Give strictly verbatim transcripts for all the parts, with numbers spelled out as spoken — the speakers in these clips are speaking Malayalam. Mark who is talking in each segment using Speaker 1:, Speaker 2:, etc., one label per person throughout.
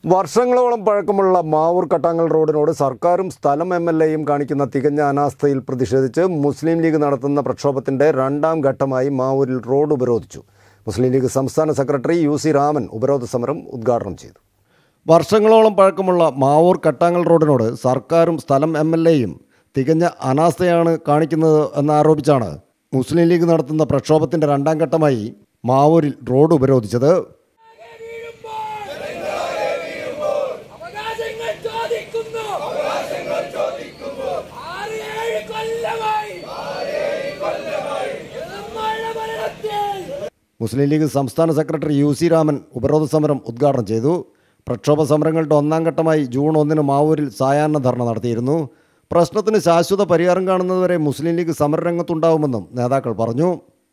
Speaker 1: വർഷങ്ങളോളം പഴക്കമുള്ള മാവൂർ കട്ടാങ്ങൽ റോഡിനോട് സർക്കാരും സ്ഥലം എം എൽ എയും കാണിക്കുന്ന തികഞ്ഞ അനാസ്ഥയിൽ പ്രതിഷേധിച്ച് മുസ്ലിം ലീഗ് നടത്തുന്ന പ്രക്ഷോഭത്തിന്റെ രണ്ടാം ഘട്ടമായി മാവൂരിൽ റോഡ് ഉപരോധിച്ചു. മുസ്ലിം ലീഗ് സംസ്ഥാന സെക്രട്ടറി യു സി രാമൻ ഉപരോധ സമരം ഉദ്ഘാടനം ചെയ്തു. വർഷങ്ങളോളം പഴക്കമുള്ള മാവൂർ കട്ടാങ്ങൽ റോഡിനോട് സർക്കാരും സ്ഥലം എം എൽ എയും തികഞ്ഞ അനാസ്ഥയാണ് കാണിക്കുന്നത് എന്നാരോപിച്ചാണ് മുസ്ലിം ലീഗ് നടത്തുന്ന പ്രക്ഷോഭത്തിന്റെ രണ്ടാം ഘട്ടമായി മാവൂരിൽ റോഡ് ഉപരോധിച്ചത്. മുസ്ലിം ലീഗ് സംസ്ഥാന സെക്രട്ടറി യു സി രാമൻ ഉപരോധ സമരം ഉദ്ഘാടനം ചെയ്തു. പ്രക്ഷോഭ സമരങ്ങളുടെ ഒന്നാം ഘട്ടമായി ജൂൺ ഒന്നിന് മാവൂരിൽ സായാഹ്ന ധർണ നടത്തിയിരുന്നു. പ്രശ്നത്തിന് ശാശ്വത പരിഹാരം കാണുന്നതുവരെ മുസ്ലിം ലീഗ് സമരരംഗത്തുണ്ടാവുമെന്നും നേതാക്കൾ പറഞ്ഞു.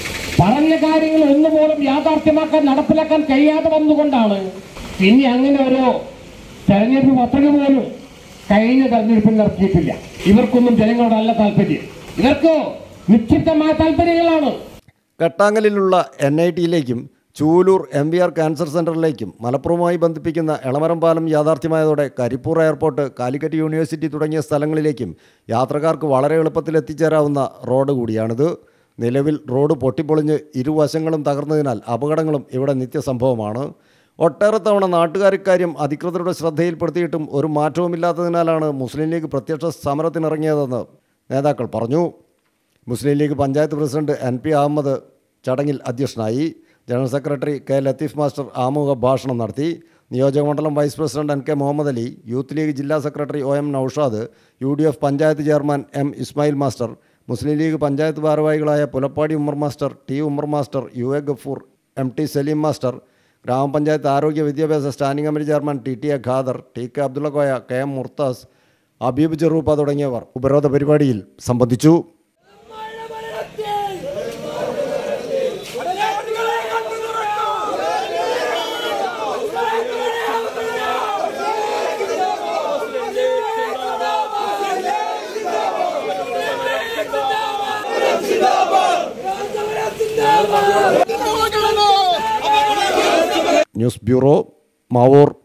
Speaker 2: പറഞ്ഞ കാര്യങ്ങൾ ഒന്നുപോലും യാഥാർത്ഥ്യമാക്കാൻ നടപ്പിലാക്കാൻ കഴിയാതെ വന്നുകൊണ്ടാണ് ഇനി അങ്ങനെ ഒരു തെരഞ്ഞെടുപ്പ് പത്രിക പോലും കഴിഞ്ഞ തെരഞ്ഞെടുപ്പിൽ നടത്തിയിട്ടില്ല. ഇവർക്കൊന്നും ജനങ്ങളോടല്ല താല്പര്യം, ഇവർക്ക് നിശ്ചിതമായ താല്പര്യങ്ങളാണ്.
Speaker 1: കട്ടാങ്ങലിലുള്ള എൻ ഐ ടിയിലേക്കും Chulur M V R cancer സെൻ്ററിലേക്കും മലപ്പുറവുമായി ബന്ധിപ്പിക്കുന്ന എളമരം പാലം യാഥാർത്ഥ്യമായതോടെ കരിപ്പൂർ എയർപോർട്ട്, കാലിക്കറ്റ് യൂണിവേഴ്സിറ്റി തുടങ്ങിയ സ്ഥലങ്ങളിലേക്കും യാത്രക്കാർക്ക് വളരെ എളുപ്പത്തിൽ എത്തിച്ചേരാവുന്ന റോഡ് കൂടിയാണിത്. നിലവിൽ റോഡ് പൊട്ടിപ്പൊളിഞ്ഞ് ഇരുവശങ്ങളും തകർന്നതിനാൽ അപകടങ്ങളും ഇവിടെ നിത്യസംഭവമാണ്. ഒട്ടേറെ തവണ നാട്ടുകാർ ഇക്കാര്യം അധികൃതരുടെ ശ്രദ്ധയിൽപ്പെടുത്തിയിട്ടും ഒരു മാറ്റവുമില്ലാത്തതിനാലാണ് മുസ്ലിം ലീഗ് പ്രത്യക്ഷ സമരത്തിനിറങ്ങിയതെന്ന് നേതാക്കൾ പറഞ്ഞു. Muslim League panchayat president N P Ahammed ചടങ്ങിൽ അധ്യക്ഷനായി. General secretary K Latheef master ആമുഖ ഭാഷണം നടത്തി. നിയോജകമണ്ഡലം vice president N K Muhammad Ali, Youth League ജില്ലാ secretary O M Noushad, U D F panchayat chairman M Ismail master, Muslim League panchayat ഭാരവാഹികളായ Pulappadi Ummer master, T Ummer master, U A Gafoor, M T Saleem master, ഗ്രാമപഞ്ചായത്ത് ആരോഗ്യ വിദ്യാഭ്യാസ standing committee chairman T T A Khader, T K Abdulla Koya, K M Murthas, Abeeb Cheruppa തുടങ്ങിയവർ ഉപരോധ പരിപാടിയിൽ സംബന്ധിച്ചു. News bureau, Mavoor.